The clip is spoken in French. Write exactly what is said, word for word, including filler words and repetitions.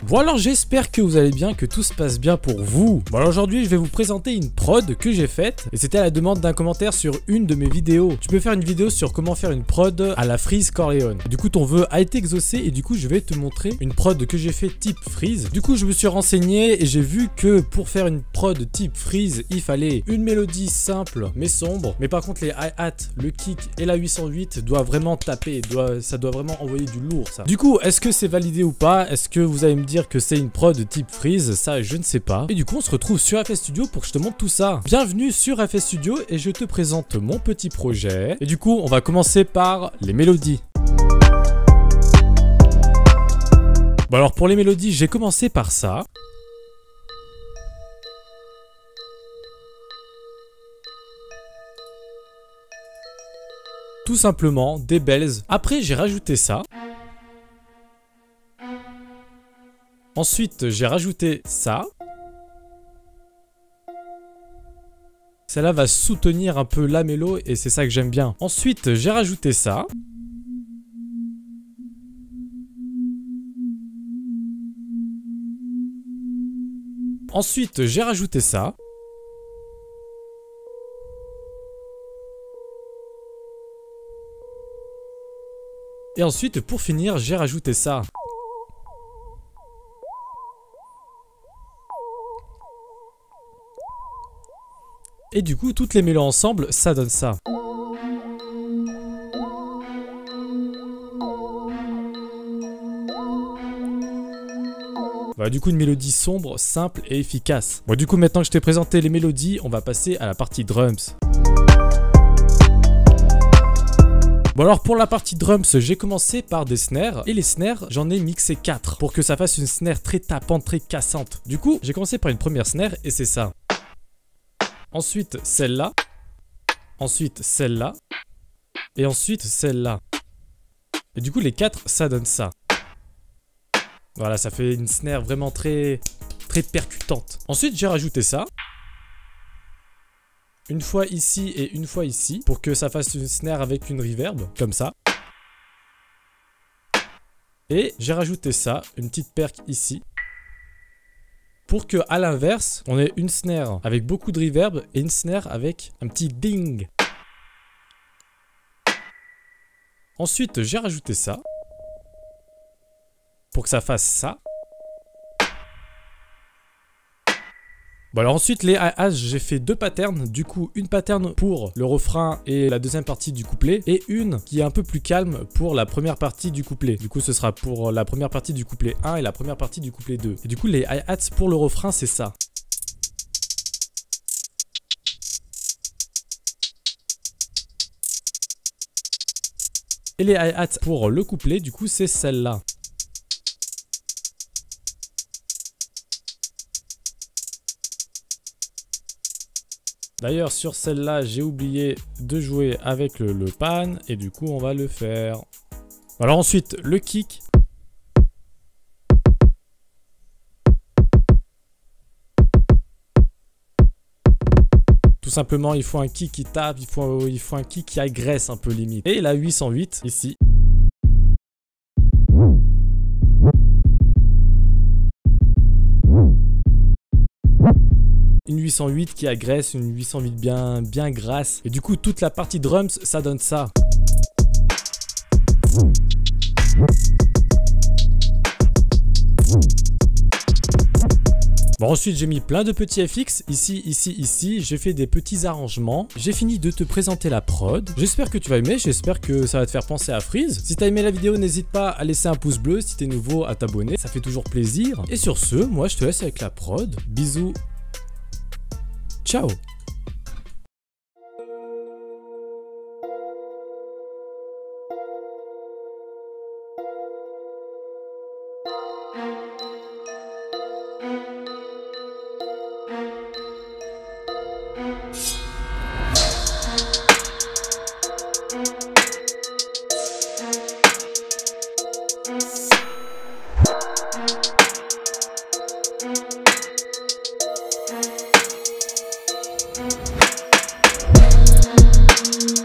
Bon alors j'espère que vous allez bien, que tout se passe bien pour vous. Bon alors aujourd'hui je vais vous présenter une prod que j'ai faite et c'était à la demande d'un commentaire sur une de mes vidéos. Tu peux faire une vidéo sur comment faire une prod à la Freeze Corleone. Du coup ton vœu a été exaucé et du coup je vais te montrer une prod que j'ai fait type Freeze. Du coup je me suis renseigné et j'ai vu que pour faire une prod type Freeze il fallait une mélodie simple mais sombre. Mais par contre les hi-hat, le kick et la huit cent huit doivent vraiment taper, doit, ça doit vraiment envoyer du lourd ça. Du coup est-ce que c'est validé ou pas? Est-ce que vous allez me dire que c'est une prod de type Freeze? Ça je ne sais pas. Et du coup on se retrouve sur F S Studio pour que je te montre tout ça. Bienvenue sur F S Studio et je te présente mon petit projet. Et du coup on va commencer par les mélodies. Bon alors pour les mélodies j'ai commencé par ça. Tout simplement des bells. Après j'ai rajouté ça. Ensuite, j'ai rajouté ça. Celle-là va soutenir un peu la mélo et c'est ça que j'aime bien. Ensuite, j'ai rajouté ça. Ensuite, j'ai rajouté ça. Et ensuite, pour finir, j'ai rajouté ça. Et du coup, toutes les mélos ensemble, ça donne ça. Voilà, du coup, une mélodie sombre, simple et efficace. Bon, du coup, maintenant que je t'ai présenté les mélodies, on va passer à la partie drums. Bon alors pour la partie drums, j'ai commencé par des snares et les snares, j'en ai mixé quatre pour que ça fasse une snare très tapante, très cassante. Du coup, j'ai commencé par une première snare et c'est ça. Ensuite celle-là, ensuite celle-là, et ensuite celle-là. Et du coup les quatre ça donne ça. Voilà, ça fait une snare vraiment très, très percutante. Ensuite j'ai rajouté ça. Une fois ici et une fois ici, pour que ça fasse une snare avec une reverb, comme ça. Et j'ai rajouté ça, une petite perc ici. Pour que à l'inverse, on ait une snare avec beaucoup de reverb et une snare avec un petit ding. Ensuite, j'ai rajouté ça. Pour que ça fasse ça. Bon alors ensuite les hi-hats, j'ai fait deux patterns, du coup une pattern pour le refrain et la deuxième partie du couplet et une qui est un peu plus calme pour la première partie du couplet. Du coup ce sera pour la première partie du couplet un et la première partie du couplet deux. Et du coup les hi-hats pour le refrain c'est ça. Et les hi-hats pour le couplet du coup c'est celle-là. D'ailleurs sur celle-là j'ai oublié de jouer avec le, le pan et du coup on va le faire. Alors ensuite le kick. Tout simplement il faut un kick qui tape, il faut, il faut un kick qui agresse un peu limite. Et la huit cent huit ici. Une huit cent huit qui agresse, une huit cent huit bien, bien grasse. Et du coup, toute la partie drums, ça donne ça. Bon, ensuite, j'ai mis plein de petits F X. Ici, ici, ici. J'ai fait des petits arrangements. J'ai fini de te présenter la prod. J'espère que tu vas aimer. J'espère que ça va te faire penser à Freeze. Si t'as aimé la vidéo, n'hésite pas à laisser un pouce bleu. Si t'es nouveau, à t'abonner. Ça fait toujours plaisir. Et sur ce, moi, je te laisse avec la prod. Bisous. Ciao. We'll be right back.